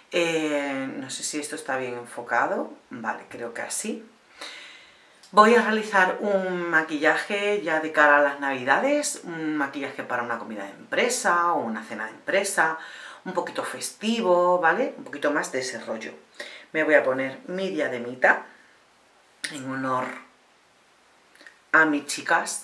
No sé si esto está bien enfocado. Vale, creo que así. Voy a realizar un maquillaje ya de cara a las navidades, un maquillaje para una comida de empresa o una cena de empresa, un poquito festivo, ¿vale? Un poquito más de ese rollo. Me voy a poner mi diademita en honor a mis chicas,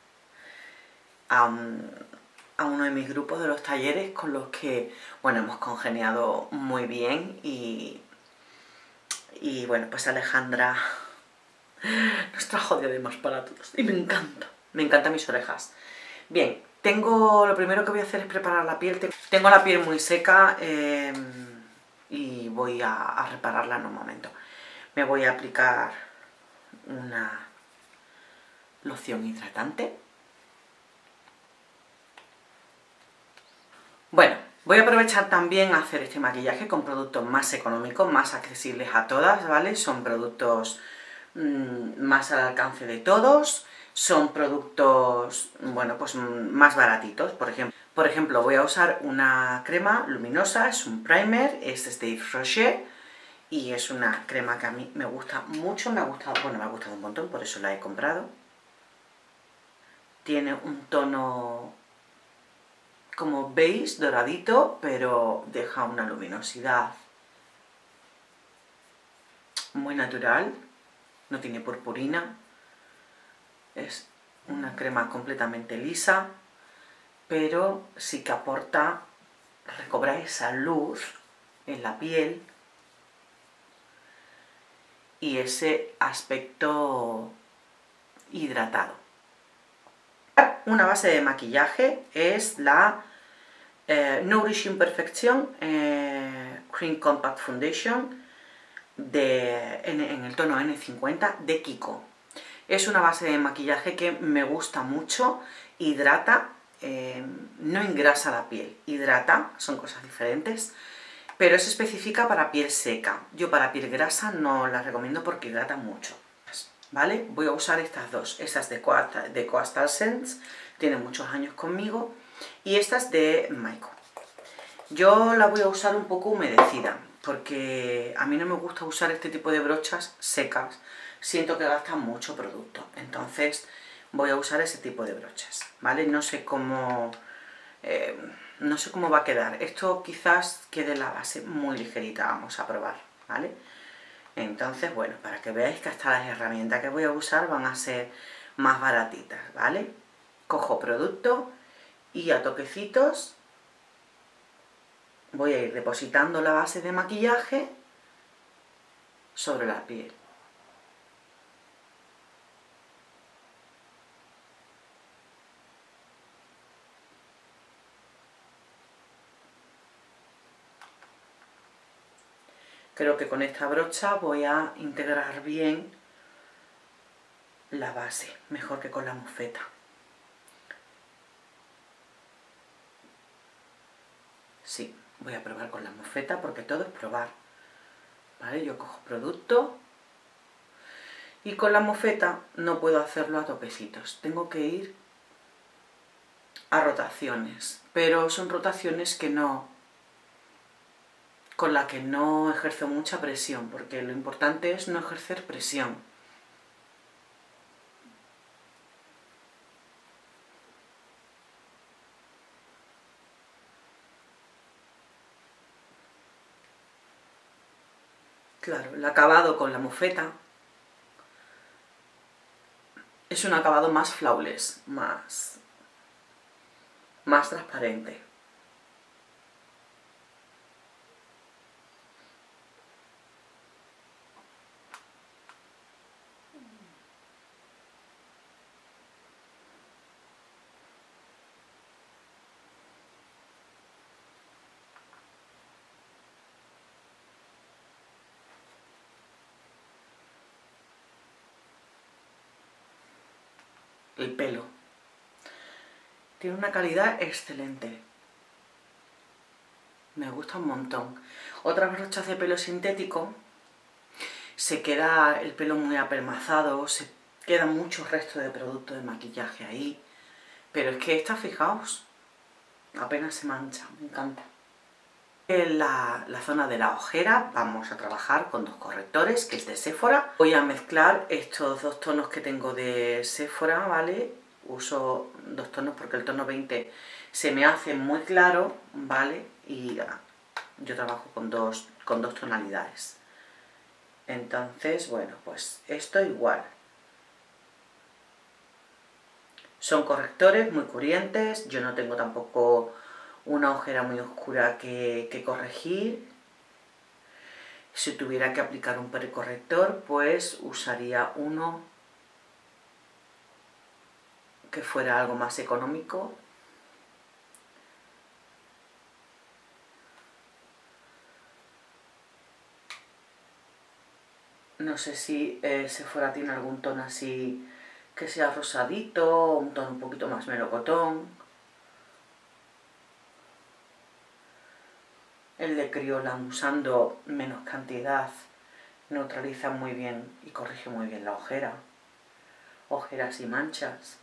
a uno de mis grupos de los talleres con los que, bueno, hemos congeniado muy bien y bueno, pues Alejandra nos trajo diademas para todos y me encantan mis orejas. Bien, lo primero que voy a hacer es preparar la piel. Tengo la piel muy seca y voy a repararla en un momento. Me voy a aplicar una loción hidratante. Bueno, voy a aprovechar también a hacer este maquillaje con productos más económicos, más accesibles a todas, ¿vale? Son productos más al alcance de todos, son productos, bueno, pues más baratitos. Por ejemplo, voy a usar una crema luminosa, es un primer, este es de Yves Rocher, y es una crema que a mí me gusta mucho, me ha gustado un montón, por eso la he comprado. Tiene un tono como beige, doradito, pero deja una luminosidad muy natural, no tiene purpurina, es una crema completamente lisa, pero sí que aporta, recobra esa luz en la piel y ese aspecto hidratado. Una base de maquillaje es la Nourishing Perfection Cream Compact Foundation en el tono N50 de Kiko. Es una base de maquillaje que me gusta mucho, hidrata, no engrasa la piel, hidrata, son cosas diferentes, pero es específica para piel seca. Yo para piel grasa no la recomiendo porque hidrata mucho, ¿vale? Voy a usar estas dos, estas de Coastal Scents, tienen muchos años conmigo, y estas de Maiko. Yo la voy a usar un poco humedecida, porque a mí no me gusta usar este tipo de brochas secas, siento que gastan mucho producto, entonces voy a usar ese tipo de brochas, ¿vale? No sé cómo va a quedar, esto quizás quede la base muy ligerita, vamos a probar, ¿vale? Entonces, bueno, para que veáis que hasta las herramientas que voy a usar van a ser más baratitas, ¿vale? Cojo producto y a toquecitos voy a ir depositando la base de maquillaje sobre la piel. Creo que con esta brocha voy a integrar bien la base, mejor que con la mofeta. Sí, voy a probar con la mofeta porque todo es probar, ¿vale? Yo cojo producto y con la mofeta no puedo hacerlo a toquecitos, tengo que ir a rotaciones, pero son rotaciones que con las que no ejerzo mucha presión, porque lo importante es no ejercer presión. Claro, el acabado con la mofeta es un acabado más flawless, más transparente. El pelo tiene una calidad excelente, me gusta un montón. Otras brochas de pelo sintético se queda el pelo muy apelmazado, se queda mucho resto de producto de maquillaje ahí, pero es que esta, fijaos, apenas se mancha, me encanta. En la zona de la ojera vamos a trabajar con dos correctores, que es de Sephora. Voy a mezclar estos dos tonos que tengo de Sephora, ¿vale? Uso dos tonos porque el tono 20 se me hace muy claro, ¿vale? Y yo trabajo con dos tonalidades. Entonces, bueno, pues esto igual. Son correctores muy corrientes, yo no tengo tampoco una ojera muy oscura que corregir. Si tuviera que aplicar un precorrector, pues usaría uno que fuera algo más económico. No sé si Sephora tiene algún tono así que sea rosadito, un tono un poquito más melocotón. El de Kryolan, usando menos cantidad, neutraliza muy bien y corrige muy bien la ojera. Ojeras y manchas.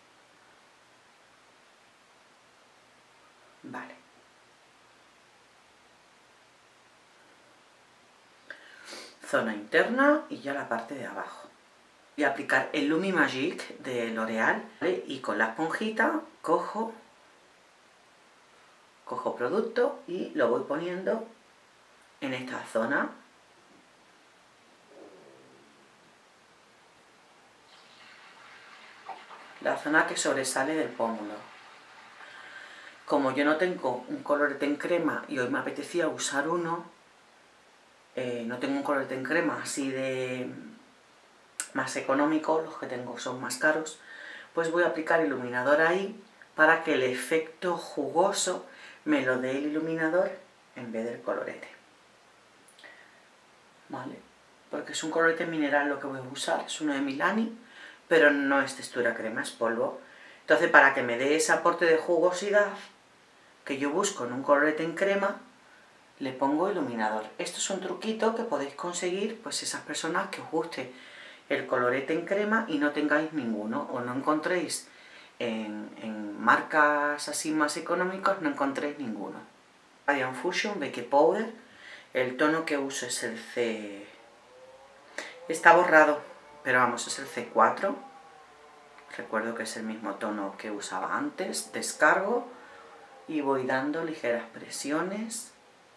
Vale. Zona interna y ya la parte de abajo. Voy a aplicar el Lumi Magic de L'Oreal, ¿vale? Y con la esponjita cojo producto y lo voy poniendo en esta zona. La zona que sobresale del pómulo. Como yo no tengo un colorete en crema y hoy me apetecía usar uno, no tengo un colorete en crema así de más económico, los que tengo son más caros, pues voy a aplicar iluminador ahí para que el efecto jugoso me lo dé el iluminador en vez del colorete. ¿Vale? Porque es un colorete mineral lo que voy a usar, es uno de Milani, pero no es textura crema, es polvo. Entonces, para que me dé ese aporte de jugosidad que yo busco en un colorete en crema, le pongo iluminador. Esto es un truquito que podéis conseguir, pues esas personas que os guste el colorete en crema y no tengáis ninguno, o no encontréis en marcas así más económicas, no encontréis ninguno. Radiant Fusion Baking Powder, el tono que uso es el C... Está borrado, pero vamos, es el C4. Recuerdo que es el mismo tono que usaba antes. Descargo y voy dando ligeras presiones.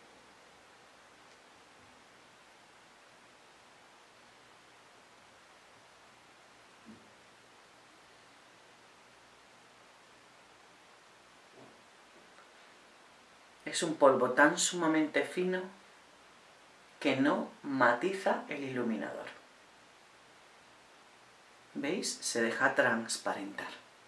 Es un polvo tan sumamente fino que no matiza el iluminador. ¿Veis? Se deja transparentar.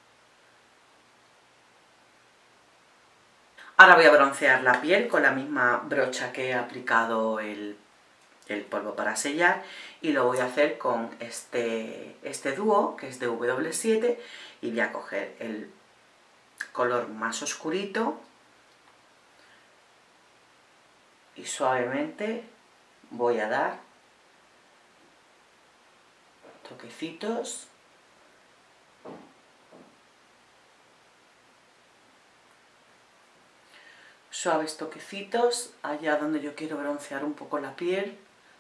Ahora voy a broncear la piel con la misma brocha que he aplicado el polvo para sellar, y lo voy a hacer con este dúo, que es de W7, y voy a coger el color más oscurito y suavemente voy a dar toquecitos. Suaves toquecitos allá donde yo quiero broncear un poco la piel.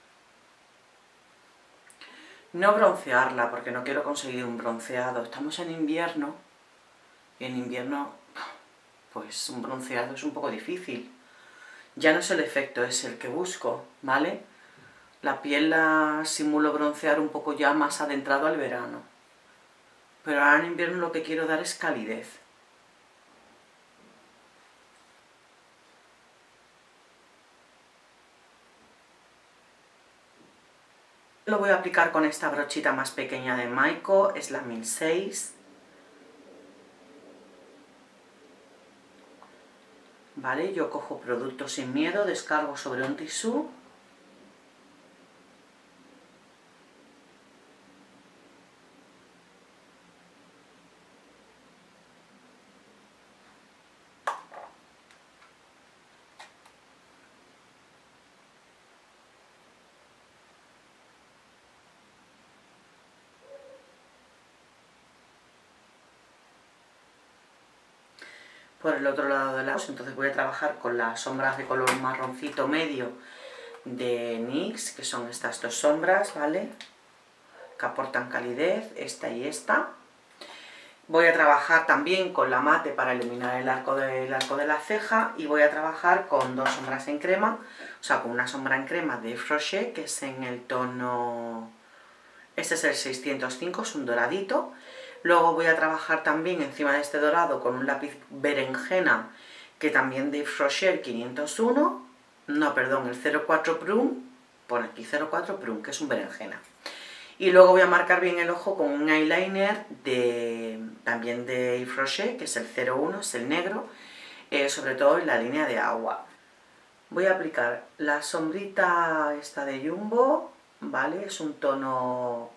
No broncearla porque no quiero conseguir un bronceado. Estamos en invierno y en invierno pues un bronceado es un poco difícil. Ya no es el efecto, es el que busco, ¿vale? La piel la simulo broncear un poco ya más adentrado al verano. Pero ahora en invierno lo que quiero dar es calidez. Lo voy a aplicar con esta brochita más pequeña de Maiko, es la 1006. Vale, yo cojo producto sin miedo, descargo sobre un tisú. por el otro lado del lazo. Entonces voy a trabajar con las sombras de color marroncito medio de NYX, que son estas dos sombras, ¿vale? Que aportan calidez, esta y esta. Voy a trabajar también con la mate para iluminar el arco de la ceja, y voy a trabajar con dos sombras en crema, o sea, con una sombra en crema de Yves Rocher, que es en el tono... Este es el 605, es un doradito. Luego voy a trabajar también encima de este dorado con un lápiz berenjena, que también de Yves Rocher 501, no, perdón, el 04 Prune, pone aquí 04 Prune, que es un berenjena. Y luego voy a marcar bien el ojo con un eyeliner también de Yves Rocher, que es el 01, es el negro, sobre todo en la línea de agua. Voy a aplicar la sombrita esta de Jumbo, ¿vale? Es un tono...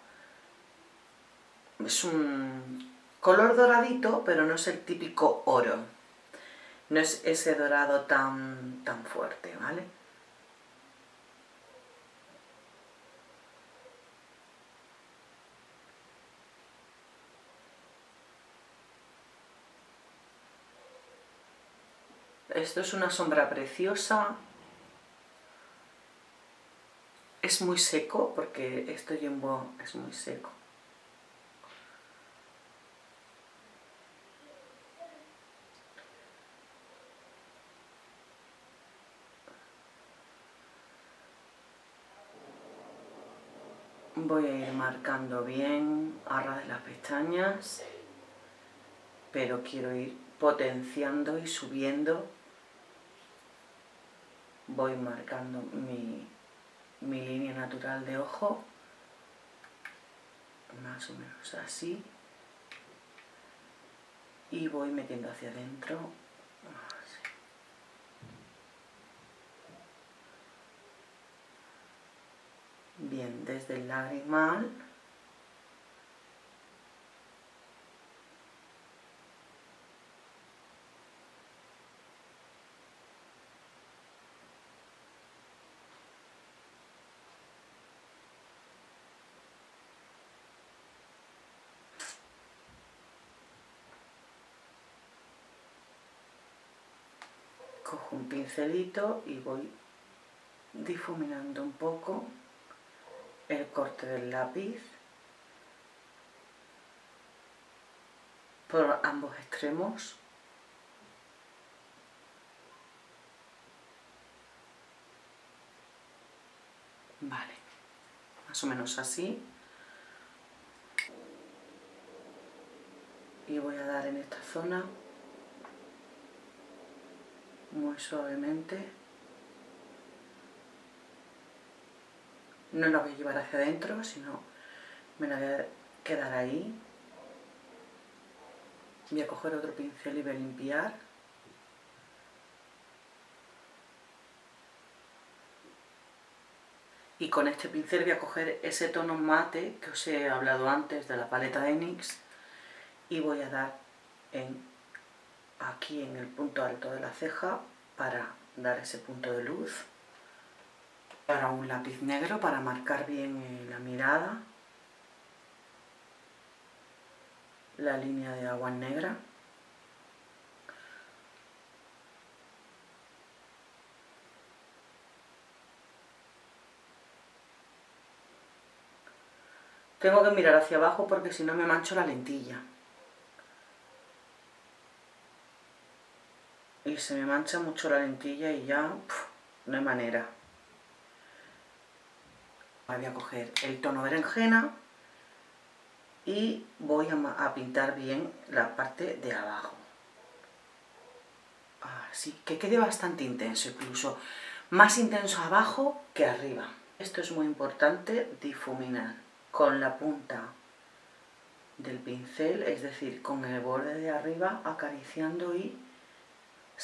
es un color doradito, pero no es el típico oro. No es ese dorado tan fuerte, ¿vale? Esto es una sombra preciosa. Es muy seco, porque esto Jumbo es muy seco. Voy a ir marcando bien a ras de las pestañas, pero quiero ir potenciando y subiendo. Voy marcando mi línea natural de ojo, más o menos así, y voy metiendo hacia adentro, así. Bien, desde el lagrimal, cojo un pincelito y voy difuminando un poco el corte del lápiz por ambos extremos. Vale, más o menos así. Y voy a dar en esta zona muy suavemente. No la voy a llevar hacia adentro, sino me la voy a quedar ahí. Voy a coger otro pincel y voy a limpiar. Y con este pincel voy a coger ese tono mate que os he hablado antes de la paleta de NYX, y voy a dar aquí en el punto alto de la ceja para dar ese punto de luz. Ahora un lápiz negro para marcar bien la mirada, la línea de agua negra. Tengo que mirar hacia abajo porque si no me mancho la lentilla. Y se me mancha mucho la lentilla y ya no hay manera. Voy a coger el tono berenjena y voy a pintar bien la parte de abajo. Así que quede bastante intenso, incluso más intenso abajo que arriba. Esto es muy importante, difuminar con la punta del pincel, es decir, con el borde de arriba, acariciando y sesgando .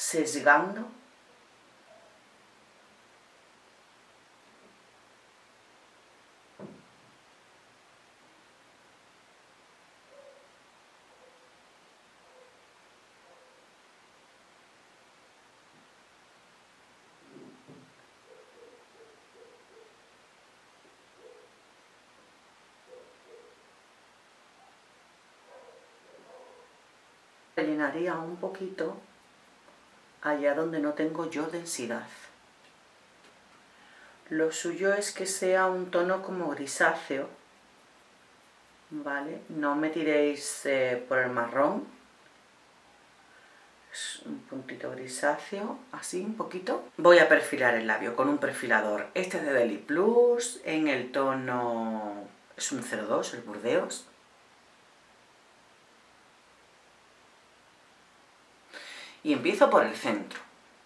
Rellenaría un poquito allá donde no tengo yo densidad. Lo suyo es que sea un tono como grisáceo, ¿vale? No me tiréis por el marrón. Es un puntito grisáceo, así un poquito. Voy a perfilar el labio con un perfilador. Este es de Deli Plus, en el tono... es un 02, el Burdeos. Y empiezo por el centro.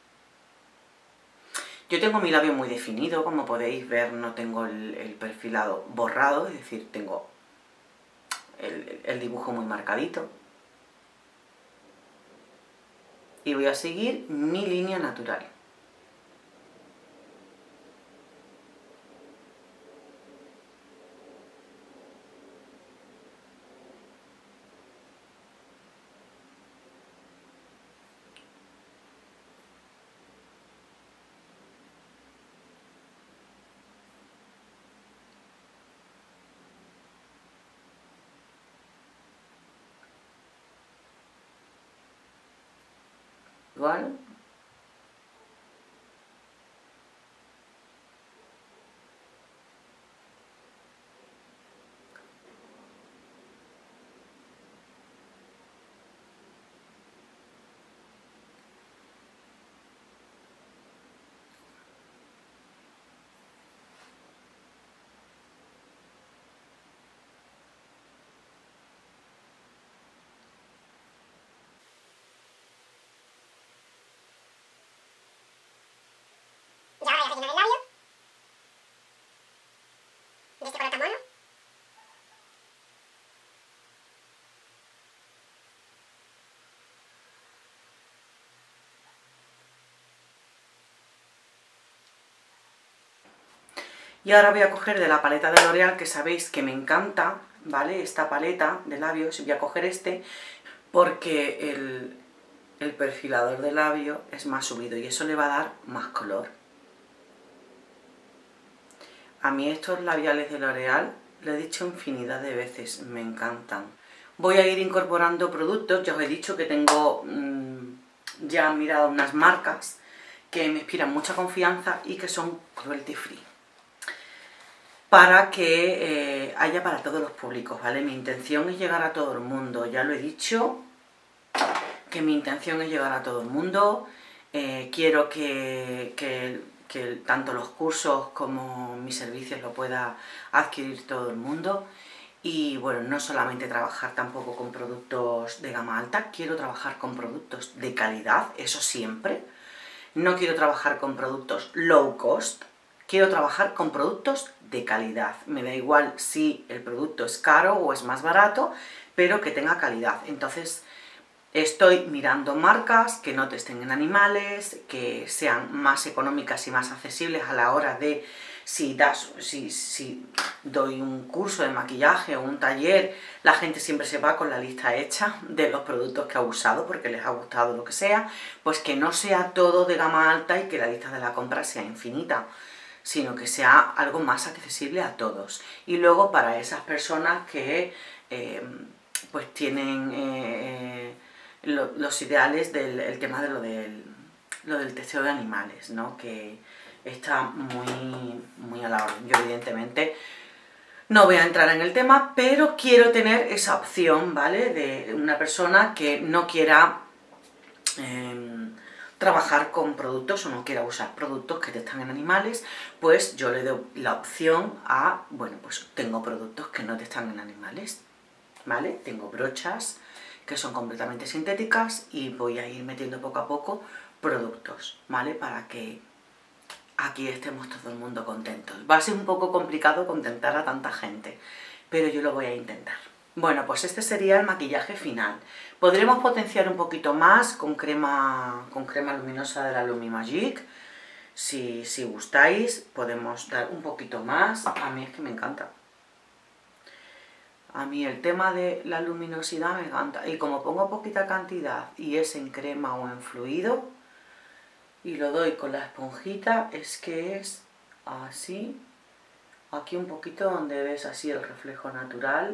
Yo tengo mi labio muy definido, como podéis ver, no tengo el perfilado borrado, es decir, tengo el dibujo muy marcadito. Y voy a seguir mi línea natural. Igual. Y ahora voy a rellenar el labio de este color tan mono. Y ahora voy a coger de la paleta de L'Oreal, que sabéis que me encanta, ¿vale? Esta paleta de labios, y voy a coger este porque el perfilador de labio es más subido y eso le va a dar más color. A mí estos labiales de L'Oreal, lo he dicho infinidad de veces, me encantan. Voy a ir incorporando productos, ya os he dicho que tengo ya mirado unas marcas que me inspiran mucha confianza y que son cruelty free. Para que haya para todos los públicos, ¿vale? Mi intención es llegar a todo el mundo, ya lo he dicho, que mi intención es llegar a todo el mundo. Quiero que tanto los cursos como mis servicios lo pueda adquirir todo el mundo. Y bueno, no solamente trabajar tampoco con productos de gama alta, quiero trabajar con productos de calidad, eso siempre. No quiero trabajar con productos low cost, quiero trabajar con productos de calidad. Me da igual si el producto es caro o es más barato, pero que tenga calidad. Entonces, estoy mirando marcas que no testen en animales, que sean más económicas y más accesibles a la hora de si doy un curso de maquillaje o un taller, la gente siempre se va con la lista hecha de los productos que ha usado porque les ha gustado lo que sea, pues que no sea todo de gama alta y que la lista de la compra sea infinita, sino que sea algo más accesible a todos. Y luego para esas personas que pues tienen los ideales del tema de lo del testeo de animales, ¿no? Que está muy a la orden. Yo evidentemente no voy a entrar en el tema, pero quiero tener esa opción, ¿vale? De una persona que no quiera trabajar con productos o no quiera usar productos que testan en animales, pues yo le doy la opción a, bueno, pues tengo productos que no testan en animales, ¿vale? Tengo brochas que son completamente sintéticas y voy a ir metiendo poco a poco productos, ¿vale? Para que aquí estemos todo el mundo contentos. Va a ser un poco complicado contentar a tanta gente, pero yo lo voy a intentar. Bueno, pues este sería el maquillaje final. Podremos potenciar un poquito más con crema luminosa de la Lumi Magic. Si gustáis, podemos dar un poquito más. A mí es que me encanta. A mí el tema de la luminosidad me encanta. Y como pongo poquita cantidad y es en crema o en fluido, y lo doy con la esponjita, es que es así. Aquí un poquito donde ves así el reflejo natural.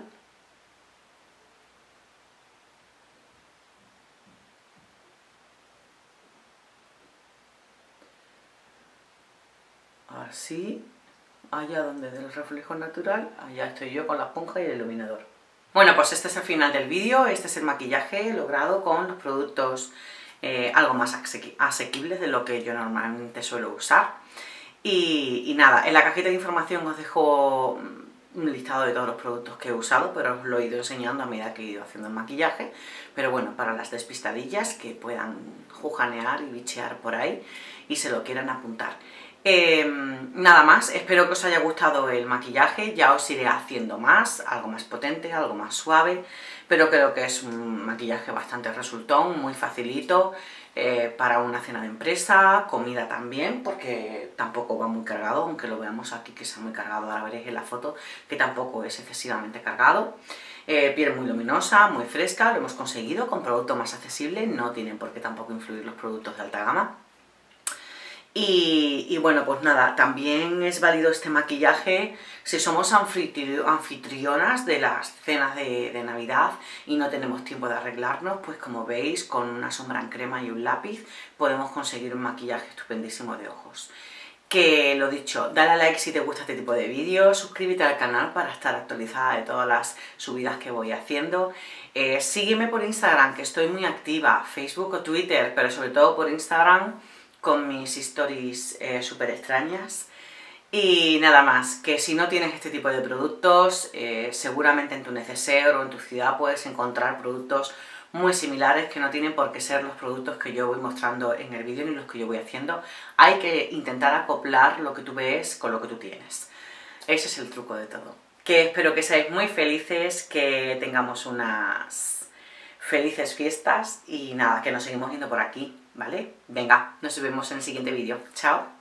así, allá donde del reflejo natural, allá estoy yo con la esponja y el iluminador. Bueno, pues este es el final del vídeo, este es el maquillaje logrado con los productos algo más asequibles de lo que yo normalmente suelo usar. Y nada, en la cajita de información os dejo un listado de todos los productos que he usado, pero os lo he ido enseñando a medida que he ido haciendo el maquillaje. Pero bueno, para las despistadillas que puedan jujanear y bichear por ahí y se lo quieran apuntar. Nada más, espero que os haya gustado el maquillaje, ya os iré haciendo más, algo más potente, algo más suave, pero creo que es un maquillaje bastante resultón, muy facilito, para una cena de empresa, comida también, porque tampoco va muy cargado, aunque lo veamos aquí que está muy cargado, ahora veréis en la foto que tampoco es excesivamente cargado. Piel muy luminosa, muy fresca, lo hemos conseguido con producto más accesible, no tienen por qué tampoco influir los productos de alta gama. Y bueno, pues nada, también es válido este maquillaje si somos anfitrionas de las cenas de Navidad y no tenemos tiempo de arreglarnos, pues como veis, con una sombra en crema y un lápiz podemos conseguir un maquillaje estupendísimo de ojos. Que lo dicho, dale a like si te gusta este tipo de vídeos, suscríbete al canal para estar actualizada de todas las subidas que voy haciendo. Sígueme por Instagram, que estoy muy activa, Facebook o Twitter, pero sobre todo por Instagram, con mis stories súper extrañas. Y nada más, que si no tienes este tipo de productos, seguramente en tu neceser o en tu ciudad puedes encontrar productos muy similares que no tienen por qué ser los productos que yo voy mostrando en el vídeo ni los que yo voy haciendo. Hay que intentar acoplar lo que tú ves con lo que tú tienes. Ese es el truco de todo. Que espero que seáis muy felices, que tengamos unas felices fiestas y nada, que nos seguimos viendo por aquí, ¿vale? Venga, nos vemos en el siguiente vídeo. ¡Chao!